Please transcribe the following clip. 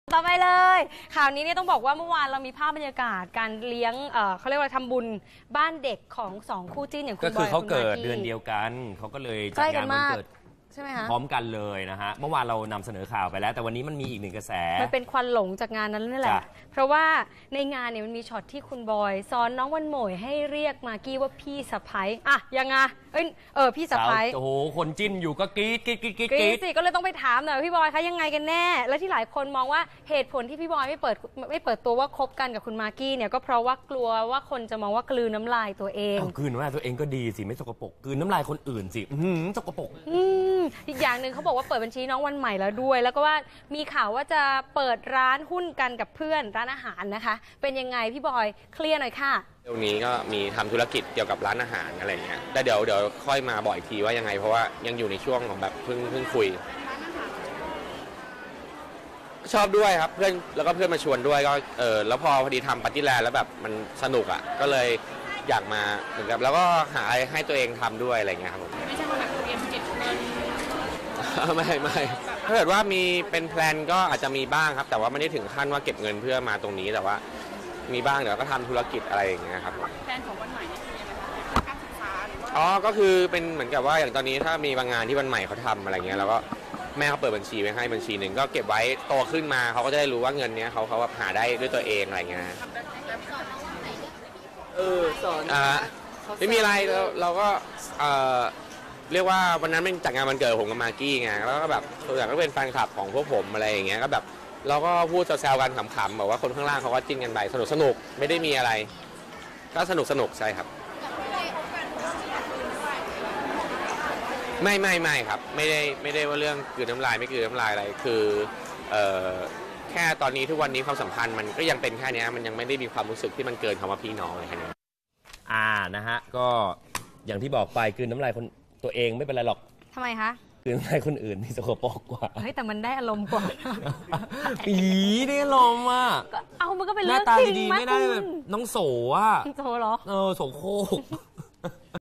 ต่อไปเลยข่าวนี้เนี่ยต้องบอกว่าเมื่อวานเรามีภาพบรรยากาศการเลี้ยงเขาเรียกว่าทำบุญบ้านเด็กของ2คู่จิ้นอย่างคุณบอยกับคุณมากกี้ก็คือเขาเกิดเดือนเดียวกันเขาก็เลยจัดงานวันเกิดใช่ไหมคะพร้อมกันเลยนะฮะเมื่อวานเรานำเสนอข่าวไปแล้วแต่วันนี้มันมีอีกหนึ่งกระแสมันเป็นควันหลงจากงานนั้นนี่แหละเพราะว่าในงานเนี่ยมันมีช็อตที่คุณบอยสอนน้องวันโหม่ยให้เรียกมากกี้ว่าพี่สะใภ้อะยังไงพี่สะใภ้โอ้โหคนจิ้นอยู่ก็กรี๊ดสิก็เลยต้องไปถามหน่อยพี่บอยคะยังไงกันแน่และที่หลายคนมองว่าเหตุผลที่พี่บอยไม่เปิดตัวว่าคบกันกับคุณมากกี้เนี่ยก็เพราะว่ากลัวว่าคนจะมองว่ากลืนน้ำลายตัวเองกลืนน้ำลายตัวเองก็ดีสิไม่สกปรกกลืนน้ำลายคนอื่นสิสกปรกอีกอย่างหนึ่งเขาบอกว่าเปิดบัญชีน้องวันใหม่แล้วด้วยแล้วก็ว่ามีข่าวว่าจะเปิดร้านหุ้นกันกับเพื่อนร้านอาหารนะคะเป็นยังไงพี่บอยเคลียร์หน่อยค่ะเดี๋ยวนี้ก็มีทำธุรกิจเกี่ยวกับร้านอาหารอะไรเงี้ยแต่เดี๋ยวค่อยมาบอกอีกทีว่ายังไงเพราะว่ายังอยู่ในช่วงของแบบเพิ่งคุยชอบด้วยครับเพื่อนแล้วก็เพื่อนมาชวนด้วยก็แล้วพอดีทำปาร์ตี้แลนด์แล้วแบบมันสนุกอ่ะก็เลยอยากมาเหมือนกับแล้วก็หาอะไรให้ตัวเองทำด้วยอะไรเงี้ยครับผมไม่ใช่ว่าแบบเตรียมเก็บเงินไม่ถ้าเกิดว่ามีเป็นแพลนก็อาจจะมีบ้างครับแต่ว่าไม่ได้ถึงขั้นว่าเก็บเงินเพื่อมาตรงนี้แต่ว่ามีบ้างเดี๋ยวก็ทำธุรกิจอะไรอย่างเงี้ยครับแพลนของวันใหม่นี่คือยังไงคะการศึกษาหรือว่าก็คือเป็นเหมือนกับว่าอย่างตอนนี้ถ้ามีบางงานที่วันใหม่เขาทำอะไรเงี้ยแล้วก็แม่เขาเปิดบัญชีไว้ให้บัญชีหนึ่งก็เก็บไว้โตขึ้นมาเขาก็จะได้รู้ว่าเงินเนี้ยเขาแบบหาได้ด้วยตัวเองอะไรเงี้ยสอนไม่มีอะไรเราก็เรียกว่าวันนั้นเป็นจัดงานวันเกิดผมกับมากกี้ไงแล้วก็แบบตัวอย่างก็เป็นแฟนคลับของพวกผมอะไรอย่างเงี้ยก็แบบเราก็พูดแซวๆกันขำๆบอกว่าคนข้างล่างเขาก็จิ้นกันไปสนุกไม่ได้มีอะไรก็สนุกใช่ครับไม่ครับไม่ได้ว่าเรื่องกลืนน้ำลายไม่กลืนน้ำลายอะไรคือแค่ตอนนี้ทุกวันนี้ความสัมพันธ์มันก็ยังเป็นแค่นี้มันยังไม่ได้มีความรู้สึกที่มันเกินคำว่าพี่น้องอะไรแค่นี้นะฮะก็อย่างที่บอกไปกลืนน้ำลายคนตัวเองไม่เป็นไรหรอกทำไมคะกลืนน้ำลายคนอื่นที่สกปรกกว่าเฮ้ยแต่มันได้อารมณ์กว่าปีได้อารมณ์อ่ะมันก็เป็นเรื่องจริงไม่ได้แบบน้องโสอ่ะโสเหรอโสโครก